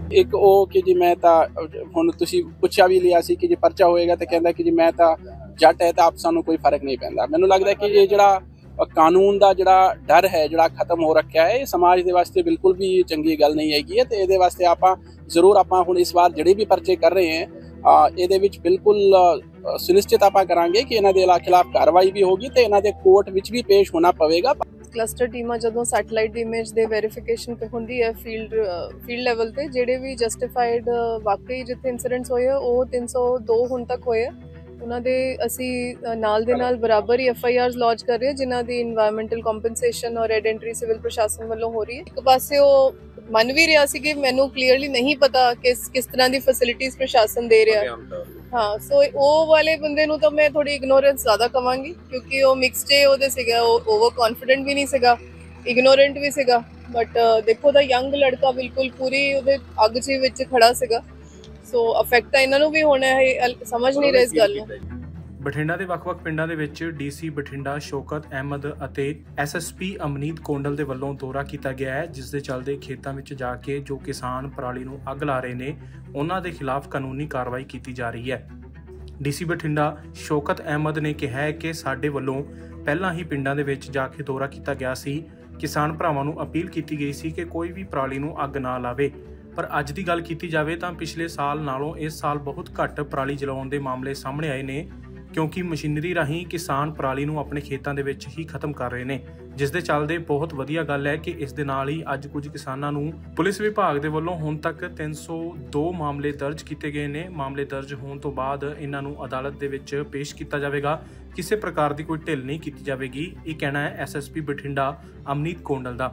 एक वो कि जी मैं ਤਾਂ ਹੁਣ ਤੁਸੀਂ ਪੁੱਛਿਆ ਵੀ ਲਿਆ ਸੀ ਕਿ ਜੇ ਪਰਚਾ ਹੋਏਗਾ ਤਾਂ ਕਹਿੰਦਾ ਕਿ ਜੀ ਮੈਂ ਤਾਂ ਜੱਟ ਹੈ ਤਾਂ ਆਪ ਸਾਨੂੰ ਕੋਈ ਫਰਕ ਨਹੀਂ ਪੈਂਦਾ। ਮੈਨੂੰ ਲੱਗਦਾ ਕਿ ਇਹ ਜਿਹੜਾ ਕਾਨੂੰਨ ਦਾ ਜਿਹੜਾ ਡਰ ਹੈ ਜਿਹੜਾ ਖਤਮ ਹੋ ਰੱਖਿਆ ਹੈ, ਇਹ ਸਮਾਜ ਦੇ ਵਾਸਤੇ ਬਿਲਕੁਲ ਵੀ ਚੰਗੀ ਗੱਲ ਨਹੀਂ ਹੈਗੀ ਹੈ। ਤੇ ਇਹਦੇ ਵਾਸਤੇ ਆਪਾਂ ਜ਼ਰੂਰ ਆਪਾਂ ਹੁਣ ਇਸ ਵਾਰ ਜਿਹੜੇ ਵੀ ਪਰਚੇ ਕਰ ਰਹੇ ਹਾਂ ਇਹਦੇ ਵਿੱਚ ਬਿਲਕੁਲ ਸੁਨਿਸ਼ਚਿਤ ਆਪਾਂ ਕਰਾਂਗੇ ਕਿ ਇਹਨਾਂ ਦੇ ਖਿਲਾਫ ਕਾਰਵਾਈ ਵੀ ਹੋਗੀ ਤੇ ਇਹਨਾਂ ਦੇ ਕੋਰਟ ਵਿੱਚ ਵੀ ਪੇਸ਼ ਹੋਣਾ ਪਵੇਗਾ। ਕਲਸਟਰ ਟੀਮਾਂ ਜਦੋਂ ਸੈਟੇਲਾਈਟ ਦੀ ਇਮੇਜ ਦੇ ਵੈਰੀਫਿਕੇਸ਼ਨ ਹੁੰਦੀ ਹੈ ਫੀਲਡ ਲੈਵਲ ਤੇ ਜਿਹੜੇ ਵੀ ਜਸਟੀਫਾਈਡ ਵਾਕਈ ਜਿੱਥੇ ਇਨਸੀਡੈਂਟਸ ਹੋਏ ਉਹ 302 ਹੁਣ ਤੱਕ ਹੋਏ ਉਹਨਾਂ ਦੇ ਅਸੀਂ ਨਾਲ ਦੇ ਨਾਲ ਬਰਾਬਰ ਹੀ FIRs ਲੌਂਚ ਕਰ ਰਹੇ ਹਾਂ ਜਿਨ੍ਹਾਂ ਦੀ ਇਨਵਾਇਰਮੈਂਟਲ ਕੰਪਨਸੇਸ਼ਨ ਔਰ ਐਡੈਂਟਰੀ ਸਿਵਲ ਪ੍ਰਸ਼ਾਸਨ ਵੱਲੋਂ ਹੋ ਰਹੀ ਹੈ। ਇੱਕ ਪਾਸੇ ਉਹ ਮੰਨ ਵੀ ਰਿਹਾ ਸੀ ਕਿ ਮੈਨੂੰ ਕਲੀਅਰਲੀ ਨਹੀਂ ਪਤਾ ਕਿਸ ਤਰ੍ਹਾਂ ਦੀ ਫੈਸਿਲਿਟੀਜ਼ ਪ੍ਰਸ਼ਾਸਨ ਦੇ ਰਿਹਾ। हाँ सो वो वाले बंदे नूं तो मैं थोड़ी इग्नोरेंस ज़्यादा कवांगी क्योंकि वो मिक्सड ਉਹਦੇ ਸੀਗਾ ਉਹ ओवर कॉन्फिडेंट भी नहीं ਸੀਗਾ इग्नोरेंट भी ਸੀਗਾ बट देखो ਤਾਂ यंग लड़का बिल्कुल पूरी ਉਹਦੇ ਅੱਗ ਚ ਵਿੱਚ ਖੜਾ ਸੀਗਾ ਸੋ ਅਫੈਕਟ ਤਾਂ ਇਹਨਾਂ ਨੂੰ ਵੀ ਹੋਣਾ ਹੈ ਸਮਝ ਨਹੀਂ ਰਹੇ ਇਸ ਗੱਲ ਨੂੰ। ਬਠਿੰਡਾ ਦੇ ਵੱਖ-ਵੱਖ ਪਿੰਡਾਂ ਦੇ ਵਿੱਚ DC ਬਠਿੰਡਾ ਸ਼ੌਕਤ ਅਹਿਮਦ ਅਤੇ SSP ਅਮਨੀਤ ਕੋਂਡਲ ਦੇ ਵੱਲੋਂ ਦੌਰਾ ਕੀਤਾ ਗਿਆ ਹੈ ਜਿਸ ਦੇ ਚੱਲਦੇ ਖੇਤਾਂ ਵਿੱਚ ਜਾ ਕੇ ਜੋ ਕਿਸਾਨ ਪਰਾਲੀ ਨੂੰ ਅੱਗ ਲਾ ਰਹੇ ਨੇ ਉਹਨਾਂ ਦੇ ਖਿਲਾਫ ਕਾਨੂੰਨੀ ਕਾਰਵਾਈ ਕੀਤੀ ਜਾ ਰਹੀ ਹੈ। DC ਬਠਿੰਡਾ ਸ਼ੌਕਤ ਅਹਿਮਦ ਨੇ ਕਿਹਾ ਹੈ ਕਿ ਸਾਡੇ ਵੱਲੋਂ ਪਹਿਲਾਂ ਹੀ ਪਿੰਡਾਂ ਦੇ ਵਿੱਚ ਜਾ ਕੇ ਦੌਰਾ ਕੀਤਾ ਗਿਆ ਸੀ। ਕਿਸਾਨ ਭਰਾਵਾਂ ਨੂੰ ਅਪੀਲ ਕੀਤੀ ਗਈ ਸੀ ਕਿ ਕੋਈ ਵੀ ਪਰਾਲੀ ਨੂੰ ਅੱਗ ਨਾ ਲਾਵੇ ਪਰ ਅੱਜ ਦੀ ਗੱਲ ਕੀਤੀ ਜਾਵੇ ਤਾਂ ਪਿਛਲੇ ਸਾਲ ਨਾਲੋਂ ਇਸ ਸਾਲ ਬਹੁਤ ਘੱਟ ਪਰਾਲੀ ਜਲਾਉਣ ਦੇ ਮਾਮਲੇ ਸਾਹਮਣੇ ਆਏ ਨੇ ਕਿਉਂਕਿ ਮਸ਼ੀਨਰੀ ਰਾਹੀਂ ਕਿਸਾਨ ਪਰਾਲੀ ਨੂੰ ਆਪਣੇ ਖੇਤਾਂ ਦੇ ਵਿੱਚ ਹੀ ਖਤਮ ਕਰ ਰਹੇ ਨੇ ਜਿਸ ਦੇ ਚੱਲਦੇ ਬਹੁਤ ਵਧੀਆ ਗੱਲ ਹੈ ਕਿ ਇਸ ਦੇ ਨਾਲ ਹੀ ਅੱਜ ਕੁਝ ਕਿਸਾਨਾਂ ਨੂੰ ਪੁਲਿਸ ਵਿਭਾਗ ਦੇ ਵੱਲੋਂ ਹੁਣ ਤੱਕ 302 ਮਾਮਲੇ ਦਰਜ ਕੀਤੇ ਗਏ ਨੇ। ਮਾਮਲੇ ਦਰਜ ਹੋਣ ਤੋਂ ਬਾਅਦ ਇਹਨਾਂ ਨੂੰ ਅਦਾਲਤ ਦੇ ਵਿੱਚ ਪੇਸ਼ ਕੀਤਾ ਜਾਵੇਗਾ। ਕਿਸੇ ਪ੍ਰਕਾਰ ਦੀ ਕੋਈ ਢਿੱਲ ਨਹੀਂ ਕੀਤੀ ਜਾਵੇਗੀ, ਇਹ ਕਹਿਣਾ ਹੈ SSP ਬਠਿੰਡਾ ਅਮਨੀਤ ਕੋਂਡਲ ਦਾ।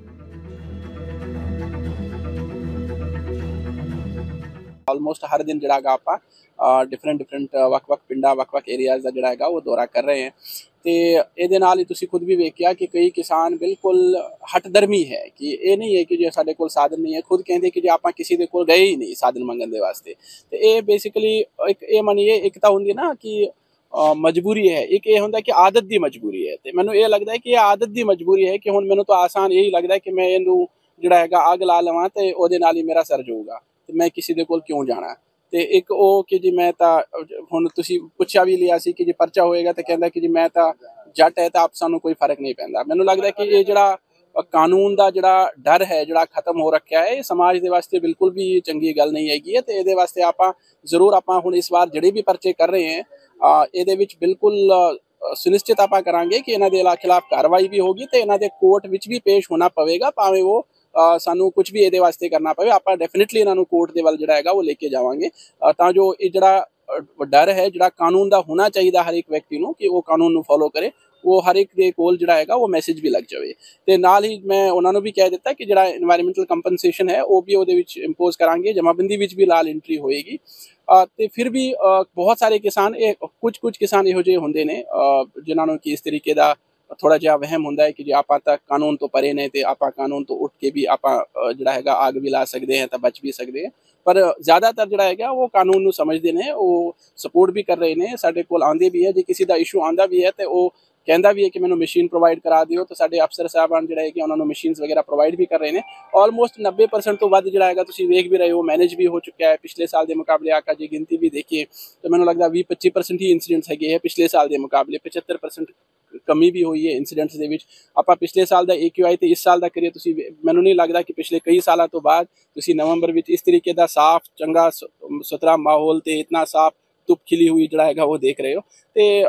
ਆਲਮੋਸਟ ਹਰ ਦਿਨ ਜਿਹੜਾ ਹੈਗਾ ਆਪਾਂ ਡਿਫਰੈਂਟ ਵੱਖ-ਵੱਖ ਪਿੰਡਾਂ ਵੱਖ-ਵੱਖ ਏਰੀਆਜ਼ ਦਾ ਜਿਹੜਾ ਹੈਗਾ ਉਹ ਦੌਰਾ ਕਰ ਰਹੇ ਹਾਂ ਤੇ ਇਹਦੇ ਨਾਲ ਹੀ ਤੁਸੀਂ ਖੁਦ ਵੀ ਵੇਖਿਆ ਕਿ ਕਈ ਕਿਸਾਨ ਬਿਲਕੁਲ ਹਟਦਰਮੀ ਹੈ ਕਿ ਇਹ ਨਹੀਂ ਹੈ ਕਿ ਜੇ ਸਾਡੇ ਕੋਲ ਸਾਧਨ ਨਹੀਂ ਹੈ, ਖੁਦ ਕਹਿੰਦੇ ਕਿ ਜੇ ਆਪਾਂ ਕਿਸੇ ਦੇ ਕੋਲ ਗਏ ਹੀ ਨਹੀਂ ਸਾਧਨ ਮੰਗਣ ਦੇ ਵਾਸਤੇ ਤੇ ਇਹ ਬੇਸਿਕਲੀ ਇੱਕ ਇਹ ਮੰਨੀਏ ਇੱਕ ਤਾਂ ਹੁੰਦੀ ਨਾ ਕਿ ਮਜਬੂਰੀ ਹੈ, ਇੱਕ ਇਹ ਹੁੰਦਾ ਕਿ ਆਦਤ ਦੀ ਮਜਬੂਰੀ ਹੈ ਤੇ ਮੈਨੂੰ ਇਹ ਲੱਗਦਾ ਹੈ ਕਿ ਇਹ ਆਦਤ ਦੀ ਮਜਬੂਰੀ ਹੈ ਕਿ ਹੁਣ ਮੈਨੂੰ ਤਾਂ ਆਸਾਨ ਇਹੀ ਲੱਗਦਾ ਕਿ ਮੈਂ ਇਹਨੂੰ ਜਿਹੜਾ ਹੈਗਾ ਅੱਗ ਲਾ ਲਵਾਂ ਤੇ ਉਹਦੇ ਨਾਲ ਹੀ ਮੇਰਾ ਸਰ ਜਾਊਗਾ ਤੇ ਮੈਂ ਕਿਸੇ ਦੇ ਕੋਲ ਕਿਉਂ ਜਾਣਾ। ਤੇ ਇੱਕ ਉਹ ਕਿ ਜੀ ਮੈਂ ਤਾਂ ਹੁਣ ਤੁਸੀਂ ਪੁੱਛਿਆ ਵੀ ਲਿਆ ਸੀ ਕਿ ਜੇ ਪਰਚਾ ਹੋਏਗਾ ਤਾਂ ਕਹਿੰਦਾ ਕਿ ਜੀ ਮੈਂ ਤਾਂ ਜੱਟ ਹੈ ਤਾਂ ਆਪ ਸਾਨੂੰ ਕੋਈ ਫਰਕ ਨਹੀਂ ਪੈਂਦਾ। ਮੈਨੂੰ ਲੱਗਦਾ ਕਿ ਇਹ ਜਿਹੜਾ ਕਾਨੂੰਨ ਦਾ ਜਿਹੜਾ ਡਰ ਹੈ ਜਿਹੜਾ ਖਤਮ ਹੋ ਰੱਖਿਆ ਹੈ, ਇਹ ਸਮਾਜ ਦੇ ਵਾਸਤੇ ਬਿਲਕੁਲ ਵੀ ਚੰਗੀ ਗੱਲ ਨਹੀਂ ਹੈਗੀ ਹੈ ਤੇ ਇਹਦੇ ਵਾਸਤੇ ਆਪਾਂ ਜ਼ਰੂਰ ਆਪਾਂ ਹੁਣ ਇਸ ਵਾਰ ਜਿਹੜੇ ਵੀ ਪਰਚੇ ਕਰ ਰਹੇ ਹਾਂ ਇਹਦੇ ਵਿੱਚ ਬਿਲਕੁਲ ਸੁਨਿਸ਼ਚਿਤ ਆਪਾਂ ਕਰਾਂਗੇ ਕਿ ਇਹਨਾਂ ਦੇ ਖਿਲਾਫ ਕਾਰਵਾਈ ਵੀ ਹੋਗੀ ਤੇ ਇਹਨਾਂ ਦੇ ਕੋਰਟ ਵਿੱਚ ਵੀ ਪੇਸ਼ ਹੋਣਾ ਪਵੇਗਾ ਭਾਵੇਂ ਉਹ ਸਾਨੂੰ ਕੁਝ ਵੀ ਇਹਦੇ ਵਾਸਤੇ ਕਰਨਾ ਪਵੇ। ਆਪਾਂ ਡੈਫੀਨਿਟਲੀ ਇਹਨਾਂ ਨੂੰ ਕੋਰਟ ਦੇ ਵੱਲ ਜਿਹੜਾ ਹੈਗਾ ਉਹ ਲੈ ਕੇ ਜਾਵਾਂਗੇ ਤਾਂ ਜੋ ਇਹ ਜਿਹੜਾ ਡਰ ਹੈ ਜਿਹੜਾ ਕਾਨੂੰਨ ਦਾ ਹੋਣਾ ਚਾਹੀਦਾ ਹਰ ਇੱਕ ਵਿਅਕਤੀ ਨੂੰ ਕਿ ਉਹ ਕਾਨੂੰਨ ਨੂੰ ਫੋਲੋ ਕਰੇ, ਉਹ ਹਰ ਇੱਕ ਦੇ ਕੋਲ ਜਿਹੜਾ ਹੈਗਾ ਉਹ ਮੈਸੇਜ ਵੀ ਲੱਗ ਜਾਵੇ। ਤੇ ਨਾਲ ਹੀ ਮੈਂ ਉਹਨਾਂ ਨੂੰ ਵੀ ਕਹਿ ਦਿੱਤਾ ਕਿ ਜਿਹੜਾ ਇਨਵਾਇਰਮੈਂਟਲ ਕੰਪਨਸੇਸ਼ਨ ਹੈ ਉਹ ਵੀ ਉਹਦੇ ਵਿੱਚ ਇੰਪੋਜ਼ ਕਰਾਂਗੇ, ਜਮਾਬੰਦੀ ਵਿੱਚ ਵੀ ਲਾਲ ਐਂਟਰੀ ਹੋਏਗੀ। ਤੇ ਫਿਰ ਵੀ ਬਹੁਤ ਸਾਰੇ ਕਿਸਾਨ ਕੁਝ ਕਿਸਾਨ ਇਹੋ ਜਿਹੇ ਹੁੰਦੇ ਨੇ ਜਿਨ੍ਹਾਂ ਨੂੰ ਕਿ ਇਸ ਤਰੀਕੇ ਦਾ ਥੋੜਾ ਜਿਹਾ ਵਹਿਮ ਹੁੰਦਾ ਹੈ ਕਿ ਜੇ ਆਪਾਂ ਤਾਂ ਕਾਨੂੰਨ ਤੋਂ ਪਰੇ ਨੇ ਤੇ ਆਪਾਂ ਕਾਨੂੰਨ ਤੋਂ ਉੱਠ ਕੇ ਵੀ ਆਪਾਂ ਜਿਹੜਾ ਹੈਗਾ ਅੱਗ ਵੀ ਲਾ ਸਕਦੇ ਹਾਂ ਤਾਂ ਬਚ ਵੀ ਸਕਦੇ ਹਾਂ। ਪਰ ਜ਼ਿਆਦਾਤਰ ਜਿਹੜਾ ਹੈਗਾ ਉਹ ਕਾਨੂੰਨ ਨੂੰ ਸਮਝਦੇ ਨੇ, ਉਹ ਸਪੋਰਟ ਵੀ ਕਰ ਰਹੇ ਨੇ, ਸਾਡੇ ਕੋਲ ਆਉਂਦੇ ਵੀ ਹੈ। ਜੇ ਕਿਸੇ ਦਾ ਇਸ਼ੂ ਆਉਂਦਾ ਵੀ ਹੈ ਤੇ ਉਹ ਕਹਿੰਦਾ ਵੀ ਹੈ ਕਿ ਮੈਨੂੰ ਮਸ਼ੀਨ ਪ੍ਰੋਵਾਈਡ ਕਰਾ ਦਿਓ ਤਾਂ ਸਾਡੇ ਅਫਸਰ ਸਾਹਿਬਾਨ ਜਿਹੜਾ ਹੈ ਕਿ ਉਹਨਾਂ ਨੂੰ ਮਸ਼ੀਨਸ ਵਗੈਰਾ ਪ੍ਰੋਵਾਈਡ ਵੀ ਕਰ ਰਹੇ ਨੇ। ਆਲਮੋਸਟ 90% ਤੋਂ ਵੱਧ ਜਿਹੜਾ ਹੈਗਾ ਤੁਸੀਂ ਵੇਖ ਵੀ ਰਹੇ ਹੋ ਮੈਨੇਜ ਵੀ ਹੋ ਚੁੱਕਿਆ ਹੈ ਪਿਛਲੇ ਸਾਲ ਦੇ ਮੁਕਾਬਲੇ। ਆਕਾ ਜੀ ਗਿਣਤੀ ਵੀ ਦੇਖੀਏ ਤਾਂ ਮੈਨੂੰ ਲੱਗਦਾ 20-25% ਹੀ ਇੰਸੀਡੈਂਟਸ ਹੈਗੇ ਹੈ ਪਿਛਲੇ ਸਾਲ ਦੇ ਮੁਕਾਬਲੇ। 75% ਕਮੀ ਵੀ ਹੋਈ ਹੈ ਇੰਸੀਡੈਂਟਸ ਦੇ ਵਿੱਚ। ਆਪਾਂ ਪਿਛਲੇ ਸਾਲ ਦਾ AQI ਤੇ ਇਸ ਸਾਲ ਦਾ ਕਰੀਏ ਤੁਸੀਂ, ਮੈਨੂੰ ਨਹੀਂ ਲੱਗਦਾ ਕਿ ਪਿਛਲੇ ਕਈ ਸਾਲਾਂ ਤੋਂ ਬਾਅਦ ਤੁਸੀਂ ਨਵੰਬਰ ਵਿੱਚ ਇਸ ਤਰੀਕੇ ਦਾ ਸਾਫ਼ ਚੰਗਾ ਸੁਥਰਾ ਮਾਹੌਲ ਤੇ ਇਤਨਾ ਸਾਫ਼ ਧੁੱਪ ਖਿਲੀ ਹੋਈ ਜਿਹੜਾ ਹੈਗਾ ਉਹ ਦੇਖ ਰਹੇ ਹੋ ਤੇ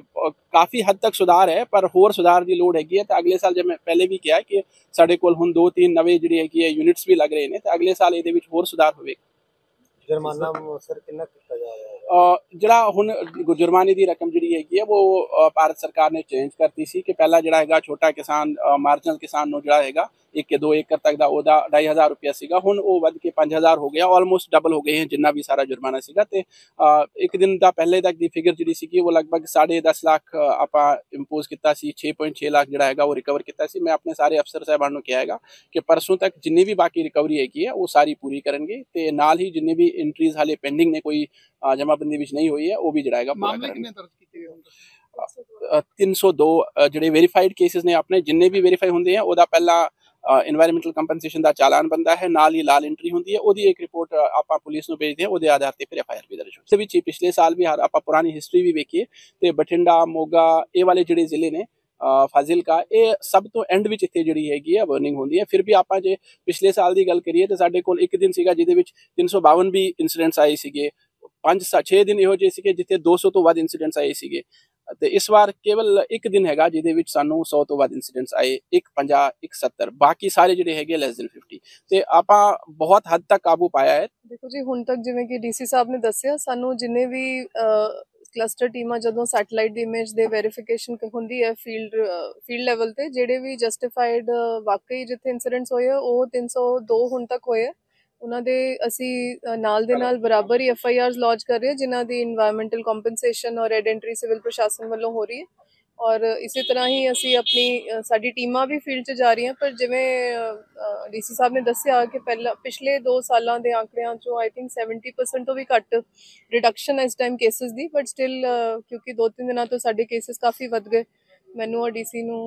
ਕਾਫੀ ਹੱਦ ਤੱਕ ਸੁਧਾਰ ਹੈ ਪਰ ਹੋਰ ਸੁਧਾਰ ਦੀ ਲੋੜ ਹੈਗੀ ਹੈ। ਤਾਂ ਅਗਲੇ ਸਾਲ, ਜੇ ਮੈਂ ਪਹਿਲੇ ਵੀ ਕਿਹਾ ਕਿ ਸਾਡੇ ਕੋਲ ਹੁਣ 2-3 ਨਵੇਂ ਜਿਹੜੀ ਹੈਗੀ ਹੈ ਯੂਨਿਟਸ ਵੀ ਲੱਗ ਰਹੇ ਨੇ ਤਾਂ ਅਗਲੇ ਸਾਲ ਇਹਦੇ ਵਿੱਚ ਹੋਰ ਸੁਧਾਰ ਹੋਵੇਗਾ। ਜੁਰਮਾਨਾ ਸਰ ਕਿੰਨਾ ਕੀਤਾ ਜਾ ਰਿਹਾ ਹੈ? ਜਿਹੜਾ ਹੁਣ ਜੁਰਮਾਨੇ ਦੀ ਰਕਮ ਜਿਹੜੀ ਹੈਗੀ ਹੈ ਉਹ ਭਾਰਤ ਸਰਕਾਰ ਨੇ ਚੇਂਜ ਕਰਤੀ ਸੀ ਕਿ ਪਹਿਲਾਂ ਜਿਹੜਾ ਹੈਗਾ ਛੋਟਾ ਕਿਸਾਨ ਮਾਰਜਨਲ ਕਿਸਾਨ ਨੂੰ ਜਿਹੜਾ ਹੈਗਾ 1-2 ਏਕੜ ਤੱਕ ਦਾ ਉਹਦਾ 2500 ਰੁਪਇਆ ਸੀਗਾ, ਹੁਣ ਉਹ ਵੱਧ ਕੇ 5000 ਹੋ ਗਿਆ। ਆਲਮੋਸਟ ਡਬਲ ਹੋ ਗਏ हैं ਜਿੰਨਾ ਵੀ ਸਾਰਾ ਜੁਰਮਾਨਾ ਸੀਗਾ। ਤੇ ਇੱਕ ਦਿਨ ਦਾ ਪਹਿਲੇ ਤੱਕ ਦੀ ਫਿਗਰ ਜਿਹੜੀ ਸੀਗੀ ਉਹ ਲਗਭਗ 10.5 ਲੱਖ ਆਪਾਂ ਇੰਪੋਜ਼ ਕੀਤਾ ਸੀ, 6.6 ਲੱਖ ਜਿਹੜਾ ਹੈਗਾ ਉਹ ਰਿਕਵਰ ਕੀਤਾ ਸੀ। ਮੈਂ ਆਪਣੇ ਸਾਰੇ ਅਫਸਰ ਸਾਹਿਬਾਨ ਨੂੰ ਕਿਹਾ ਹੈਗਾ ਕਿ ਪਰਸੋਂ ਤੱਕ ਜਿੰਨੀ ਵੀ ਬਾਕੀ ਰਿਕਵਰੀ ਹੈਗੀ ਹੈ ਉਹ ਸਾਰੀ ਪੂਰੀ ਕਰਨਗੇ ਤੇ ਨਾਲ ਹੀ ਜਿੰਨੇ ਵੀ ਐਂਟਰੀਜ਼ ਹਾਲੇ ਪੈਂਡਿੰਗ ਨੇ ਕੋਈ ਜਮਾਬੰਦੀ ਵਿੱਚ ਨਹੀਂ ਹੋਈ ਹੈ ਉਹ ਵੀ ਜਿਹੜਾ ਹੈਗਾ ਪੂਰਾ ਕਰਨਗੇ। 302 ਜਿਹੜੇ ਵੈਰੀਫਾਈਡ ਕੇਸਿਸ ਨੇ ਆਪਣੇ ਜਿੰਨੇ ਵੀ ਵੈਰੀਫਾਈ ਹੁੰਦੇ ਆ ਉਹਦਾ ਪਹਿਲਾਂ ਇਨਵਾਇਰਨਮੈਂਟਲ ਕੰਪਨਸੇਸ਼ਨ ਦਾ ਚਾਲਾਨ ਬਣਦਾ ਹੈ, ਨਾਲ ਹੀ ਲਾਲ ਐਂਟਰੀ ਹੁੰਦੀ ਹੈ, ਉਹਦੀ ਇੱਕ ਰਿਪੋਰਟ ਆਪਾਂ ਪੁਲਿਸ ਨੂੰ ਭੇਜਦੇ ਹਾਂ, ਉਹਦੇ ਆਧਾਰ ਤੇ ਫਿਰ FIR ਵੀ ਦਰਜ ਹੁੰਦੀ ਹੈ। ਇਸ ਵਿੱਚ ਪਿਛਲੇ ਸਾਲ ਵੀ ਆਪਾਂ ਪੁਰਾਣੀ ਹਿਸਟਰੀ ਵੀ ਵੇਖੀਏ ਤੇ ਬਠਿੰਡਾ, ਮੋਗਾ ਇਹ ਵਾਲੇ ਜਿਹੜੇ ਜ਼ਿਲ੍ਹੇ ਨੇ, ਫਾਜ਼ਿਲਕਾ, ਇਹ ਸਭ ਤੋਂ ਐਂਡ ਵਿੱਚ ਇੱਥੇ ਜਿਹੜੀ ਹੈਗੀ ਹੈ ਬਰਨਿੰਗ ਹੁੰਦੀ ਹੈ। ਫਿਰ ਵੀ ਆਪਾਂ ਜੇ ਪਿਛਲੇ ਸਾਲ ਦੀ ਗੱਲ ਕਰੀਏ ਤਾਂ ਸਾਡੇ ਕੋਲ ਇੱਕ ਦਿਨ ਸੀਗਾ ਜਿਹਦੇ ਵਿੱਚ 352 ਵੀ ਇੰਸੀਡੈਂਟਸ ਆਏ ਸੀਗੇ, 5-6 ਦਿਨ ਇਹੋ ਜਿਹੇ ਸੀਗੇ ਜਿੱਥੇ 200 ਤੋਂ ਵੱਧ ਇੰਸੀਡੈਂਟਸ ਆਏ ਸੀਗੇ, ਤੇ ਇਸ ਵਾਰ ਕੇਵਲ ਇੱਕ ਦਿਨ ਹੈਗਾ ਜਿਹਦੇ ਵਿੱਚ ਸਾਨੂੰ 100 ਤੋਂ ਵੱਧ ਇੰਸੀਡੈਂਟਸ ਆਏ, ਇੱਕ 50, ਇੱਕ 70, ਬਾਕੀ ਸਾਰੇ ਜਿਹੜੇ ਹੈਗੇ ਲੈਸ ਦੈਨ 50, ਤੇ ਆਪਾਂ ਬਹੁਤ ਹੱਦ ਤੱਕ ਕਾਬੂ ਪਾਇਆ ਹੈ। ਦੇਖੋ ਜੀ, ਹੁਣ ਤੱਕ ਜਿਵੇਂ ਕਿ DC ਸਾਹਿਬ ਨੇ ਦੱਸਿਆ, ਸਾਨੂੰ ਜਿੰਨੇ ਵੀ ਕਲਸਟਰ ਟੀਮਾਂ ਜਦੋਂ ਸੈਟੇਲਾਈਟ ਦੀ ਇਮੇਜ ਦੇ ਵੈਰੀਫਿਕੇਸ਼ਨ ਹੁੰਦੀ ਹੈ ਫੀਲਡ ਲੈਵਲ ਤੇ, ਜਿਹੜੇ ਵੀ ਜਸਟੀਫਾਈਡ ਵਾਕਈ ਜਿੱਥੇ ਇੰਸੀਡੈਂਟਸ ਹੋਏ ਉਹ 302 ਹੁਣ ਤੱਕ ਹੋਏ। ਉਹਨਾਂ ਦੇ ਅਸੀਂ ਨਾਲ ਦੇ ਨਾਲ ਬਰਾਬਰ ਹੀ FIRs ਲੌਂਚ ਕਰ ਰਹੇ ਹਾਂ, ਜਿਨ੍ਹਾਂ ਦੀ ਇਨਵਾਇਰਨਮੈਂਟਲ ਕੰਪਨਸੇਸ਼ਨ ਔਰ ਰੈਡ ਐਂਟਰੀ ਸਿਵਲ ਪ੍ਰਸ਼ਾਸਨ ਵੱਲੋਂ ਹੋ ਰਹੀ ਹੈ। ਔਰ ਇਸੇ ਤਰ੍ਹਾਂ ਹੀ ਅਸੀਂ ਸਾਡੀ ਟੀਮਾਂ ਵੀ ਫੀਲਡ 'ਚ ਜਾ ਰਹੀਆਂ। ਪਰ ਜਿਵੇਂ DC ਸਾਹਿਬ ਨੇ ਦੱਸਿਆ ਕਿ ਪਿਛਲੇ 2 ਸਾਲਾਂ ਦੇ ਆંકੜਿਆਂ 'ਚੋਂ ਆਈ ਥਿੰਕ 70% ਤੋਂ ਵੀ ਘੱਟ ਰਿਡਕਸ਼ਨ ਹੈ ਇਸ ਟਾਈਮ ਕੇਸਿਸ ਦੀ, ਬਟ ਸਟਿਲ ਕਿਉਂਕਿ 2-3 ਦਿਨਾਂ ਤੋਂ ਸਾਡੇ ਕੇਸਿਸ ਕਾਫੀ ਵੱਧ ਗਏ, ਮੈਨੂੰ ਔਰ DC ਨੂੰ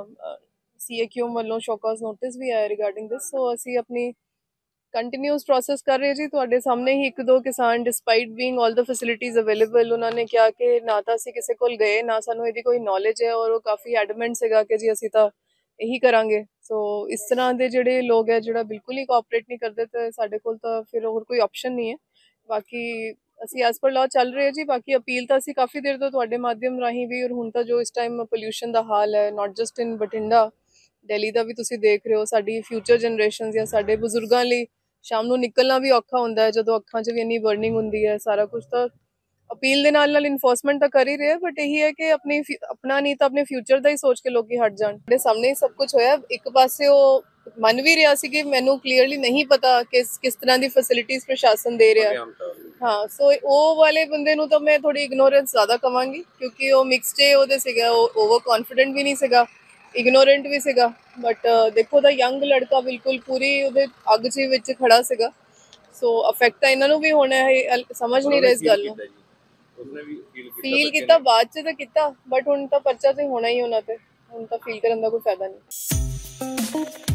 CAQ ਵੱਲੋਂ ਸ਼ੋਕਾਜ਼ ਨੋਟਿਸ ਵੀ ਆਇਆ ਰਿਗਾਰਡਿੰਗ ਦਿਸ। ਸੋ ਅਸੀਂ ਆਪਣੀ ਕੰਟੀਨਿਊਸ ਪ੍ਰੋਸੈਸ ਕਰ ਰਹੇ ਜੀ। ਤੁਹਾਡੇ ਸਾਹਮਣੇ ਹੀ 1-2 ਕਿਸਾਨ despite being all the facilities available, ਉਹਨਾਂ ਨੇ ਕਿਹਾ ਕਿ ਨਾ ਤਾਂ ਅਸੀਂ ਕਿਸੇ ਕੋਲ ਗਏ, ਨਾ ਸਾਨੂੰ ਇਹਦੀ ਕੋਈ ਨੌਲੇਜ ਹੈ, ਔਰ ਉਹ ਕਾਫੀ ਐਡਮੈਂਟ ਸੀਗਾ ਕਿ ਜੀ ਅਸੀਂ ਤਾਂ ਇਹੀ ਕਰਾਂਗੇ। ਸੋ ਇਸ ਤਰ੍ਹਾਂ ਦੇ ਜਿਹੜੇ ਲੋਕ ਹੈ ਜਿਹੜਾ ਬਿਲਕੁਲ ਹੀ ਕੋਆਪਰੇਟ ਨਹੀਂ ਕਰਦੇ, ਤੇ ਸਾਡੇ ਕੋਲ ਤਾਂ ਫਿਰ ਹੋਰ ਕੋਈ ਆਪਸ਼ਨ ਨਹੀਂ ਹੈ। ਬਾਕੀ ਅਸੀਂ ਐਸ ਪਰ ਲਾਅ ਚੱਲ ਰਹੇ ਜੀ। ਬਾਕੀ ਅਪੀਲ ਤਾਂ ਅਸੀਂ ਕਾਫੀ ਦੇਰ ਤੋਂ ਤੁਹਾਡੇ ਮਾਧਿਅਮ ਰਾਹੀਂ ਵੀ, ਔਰ ਹੁਣ ਤਾਂ ਜੋ ਇਸ ਟਾਈਮ ਪੋਲਿਊਸ਼ਨ ਦਾ ਹਾਲ ਹੈ not just in Bathinda, Delhi ਦਾ ਵੀ ਤੁਸੀਂ ਦੇਖ ਰਹੇ ਹੋ, ਸਾਡੀ ਫਿਊਚਰ ਜਨਰੇਸ਼ਨ ਜਾਂ ਸਾਡੇ ਬਜ਼ੁਰਗਾਂ ਲਈ ਸ਼ਾਮ ਨੂੰ ਨਿਕਲਣਾ ਵੀ ਔਖਾ ਹੁੰਦਾ ਹੈ ਜਦੋਂ ਅੱਖਾਂ 'ਚ ਵੀ ਇੰਨੀ ਬਰਨਿੰਗ ਹੁੰਦੀ ਹੈ। ਸਾਰਾ ਕੁਝ ਤਾਂ ਅਪੀਲ ਦੇ ਨਾਲ ਨਾਲ ਇਨਫੋਰਸਮੈਂਟ ਤਾਂ ਕਰ ਹੀ ਰਹੇ, ਬਟ ਇਹੀ ਹੈ ਕਿ ਆਪਣਾ ਨਹੀਂ ਤਾਂ ਆਪਣੇ ਫਿਊਚਰ ਦਾ ਹੀ ਸੋਚ ਕੇ ਲੋਕੀ ਹਟ ਜਾਣ। ਸਾਡੇ ਸਾਹਮਣੇ ਹੀ ਸਭ ਕੁਝ ਹੋਇਆ। ਇੱਕ ਪਾਸੇ ਉਹ ਮੰਨ ਵੀ ਰਿਹਾ ਸੀ ਕਿ ਮੈਨੂੰ ਕਲੀਅਰਲੀ ਨਹੀਂ ਪਤਾ ਕਿਸ ਤਰ੍ਹਾਂ ਦੀ ਫੈਸਿਲਿਟੀਜ਼ ਪ੍ਰਸ਼ਾਸਨ ਦੇ ਰਿਹਾ। ਹਾਂ, ਸੋ ਉਹ ਵਾਲੇ ਬੰਦੇ ਨੂੰ ਤਾਂ ਮੈਂ ਥੋੜੀ ਇਗਨੋਰੈਂਸ ਜ਼ਿਆਦਾ ਕਵਾਂਗੀ, ਕਿਉਂਕਿ ਉਹ ਮਿਕਸਡ ਉਹਦੇ ਸੀਗਾ, ਉਹ ਓਵਰ ਕੌਨਫੀਡੈਂਟ ਵੀ ਨਹੀਂ ਸੀਗਾ, ਇਗਨੋਰੈਂਟ ਵੀ ਸੀਗਾ। ਬਟ ਦੇਖੋ ਤਾਂ ਯੰਗ ਲੜਕਾ ਬਿਲਕੁਲ ਪੂਰੀ ਉਹਦੇ ਅੱਗ 'ਚ ਵਿੱਚ ਖੜਾ ਸੀਗਾ। ਸੋ ਅਫੈਕਟ ਤਾਂ ਇਹਨਾਂ ਨੂੰ ਵੀ ਹੋਣਾ ਹੈ, ਸਮਝ ਨਹੀਂ ਰਹੇ ਇਸ ਗੱਲ ਨੂੰ। ਫੀਲ ਕੀਤਾ ਬਾਅਦ 'ਚ ਤਾਂ ਕੀਤਾ, ਬਟ ਹੁਣ ਤਾਂ ਪਰਚਾ ਤੇ ਹੋਣਾ ਹੀ ਉਹਨਾਂ ਤੇ, ਹੁਣ ਤਾਂ ਫੀਲ ਕਰਨ ਦਾ ਕੋਈ ਫਾਇਦਾ ਨਹੀਂ।